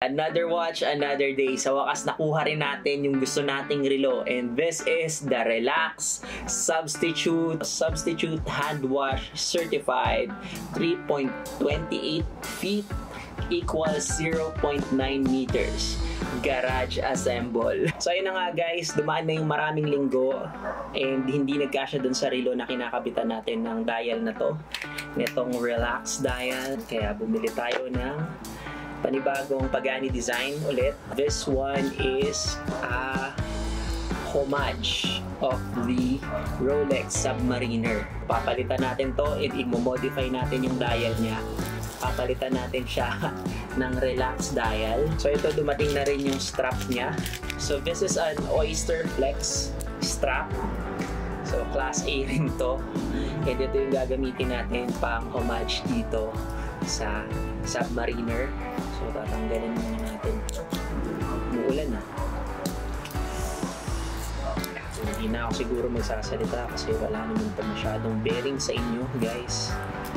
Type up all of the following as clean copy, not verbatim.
Another watch, another day. Sa wakas, nakuha rin natin yung gusto nating relo. And this is the Relax Substitute Hand Wash Certified 3.28 feet equals 0.9 meters. Garage assemble. So ayun na nga guys, dumaan na yung maraming linggo and hindi nagkasya dun sa relo na kinakabitan natin ng dial na to. Netong Relax dial. Kaya bumili tayo ng panibagong Pagani design ulit. This one is a homage of the Rolex Submariner. Papalitan natin to and i-modify natin yung dial niya. Papalitan natin siya ng Relax dial. So ito, dumating na rin yung strap niya. So this is an Oyster Flex strap. So class A rin to. And ito yung gagamitin natin pang homage dito sa Submariner. So tatanggalin muna natin. Umuulan na. So, hindi na ako siguro magsasalita kasi wala naman ito masyadong bearing sa inyo guys.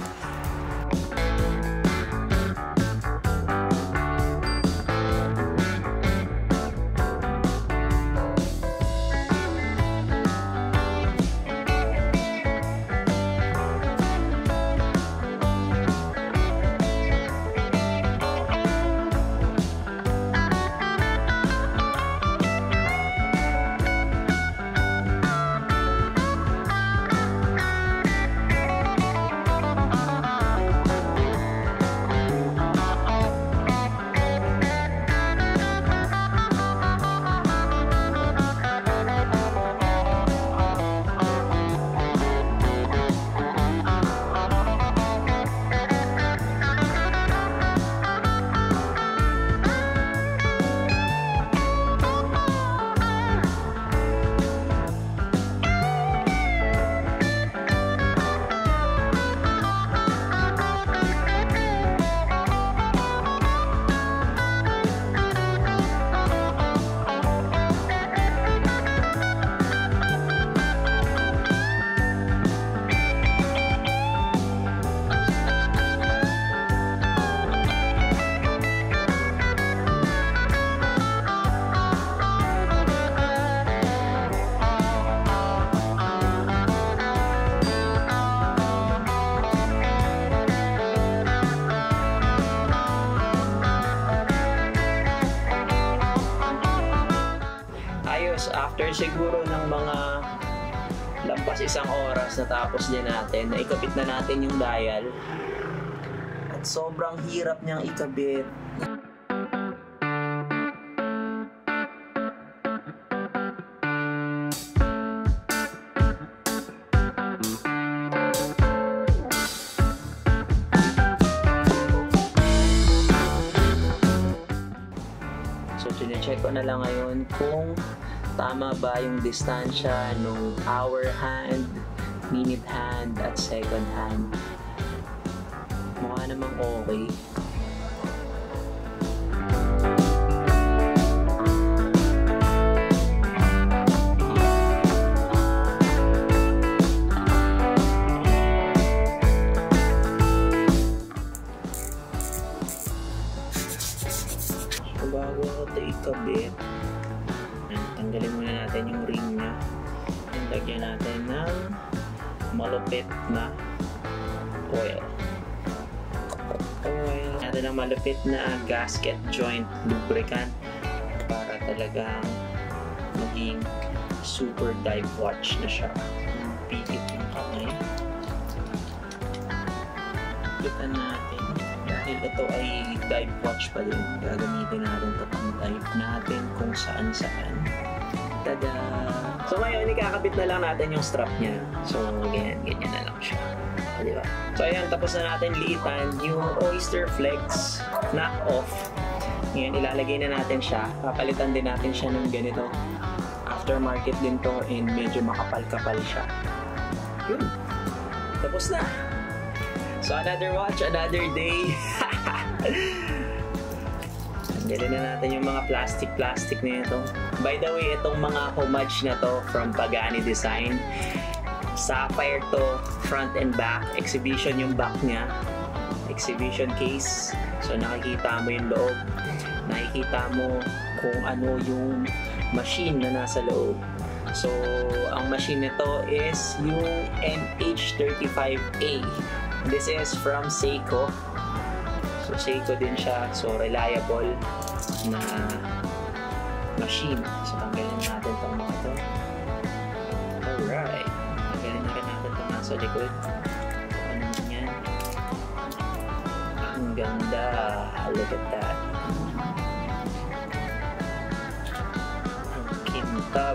After siguro ng mga lampas isang oras natapos din natin, naikabit na natin yung dial at sobrang hirap niyang ikabit. So chinecheck ko na lang ngayon kung tama ba yung distansya ng hour hand, minute hand, at second hand. Mukha namang okay. So bago ako ito ikabit, tanggalin muna natin yung ring niya. And lagyan natin ng malupit na oil. Natin ng malupit na gasket joint lubricant para talagang maging super dive watch na siya. Pigit ng kamay. Pitan natin. Dahil ito ay dive watch pa din, gagamitin natin ito pang dive natin kung saan-saan. Tada! So ngayon, ikakabit na lang natin yung strap niya. So ganyan na lang siya. Diba? So ayan, tapos na natin liitan yung Oyster Flex knock-off. Ngayon, ilalagay na natin siya. Papalitan din natin siya ng ganito. Aftermarket din to and medyo makapal-kapal siya. Yun. Tapos na. So another watch, another day. Tanggalin na natin yung mga plastic na ito. By the way, itong mga homage na to from Pagani Design. Sapphire to, front and back. Exhibition yung back niya. Exhibition case. So nakikita mo yung loob. Nakikita makikita mo kung ano yung machine na nasa loob. So, ang machine nito is yung MH35A. This is from Seiko. So, Seiko din siya. So, reliable na machine. So, tanggalin natin itong mga ito. Alright. Tanggalin na rin natin itong nasa likod. Ano naman yan? Ang ganda. Look at that. Ang kintab.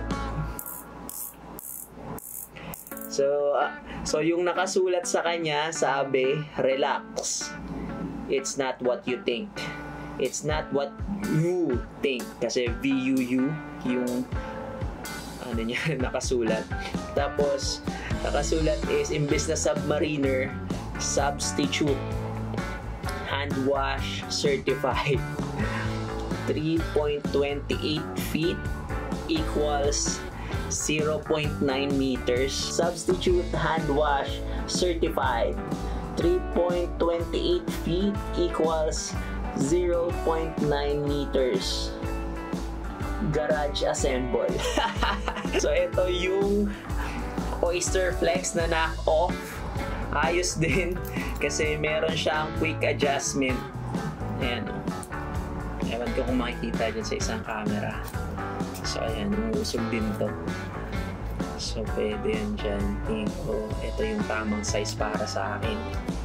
So yung nakasulat sa kanya, sabi, relax. It's not what you think. It's not what you think. Kasi V-U-U yung ano niya, nakasulat. Tapos, nakasulat is, imbes na submariner, substitute, hand wash certified. 3.28 feet equals 0.9 meters. Substitute hand wash certified. 3.28 feet equals 0.9 meters. Garage assemble. So ito yung Oyster Flex na knock-off. Ayos din kasi meron siyang quick adjustment. Ayan. Ewan ko kung makikita dyan sa isang camera. So, ayan, umusog din to. So, pwede yan dyan. Tingin ko, ito yung tamang size para sa akin.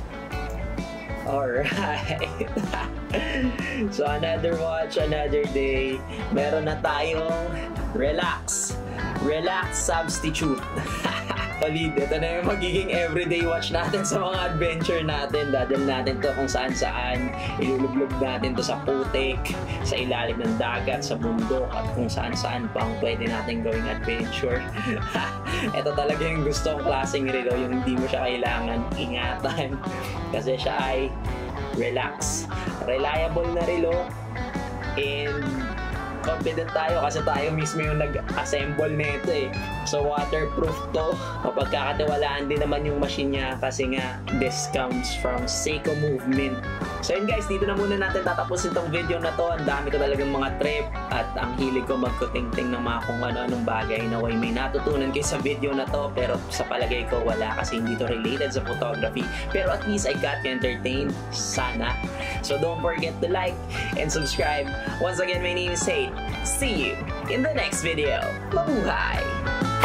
Alright. So, another watch, another day. Meron na tayong Relax. Relax substitute. Solid. Ito na yung magiging everyday watch natin sa mga adventure natin. Dadal natin to kung saan-saan. Ilulublog natin to sa putik, sa ilalim ng dagat, sa bundok, at kung saan-saan pang pwede natin gawing adventure. Ito talaga yung gustong klaseng relo, yung hindi mo siya kailangan ingatan. Kasi siya ay relax. Reliable na relo. And confident tayo kasi tayo mismo yung nag-assemble nito eh. So waterproof to. Mapagkakatiwalaan din naman yung machine niya kasi nga this comes from Seiko Movement. So yun guys, dito na muna natin tatapusin tong video na to. Ang dami ko talagang mga trip at ang hilig ko magkuting-ting ng mga kung ano-anong bagay na way may natutunan kayo sa video na to, pero sa palagay ko wala kasi hindi to related sa photography. Pero at least I got you entertained. Sana. So don't forget to like and subscribe. Once again, my name is Sade. See you in the next video. Mabuhay!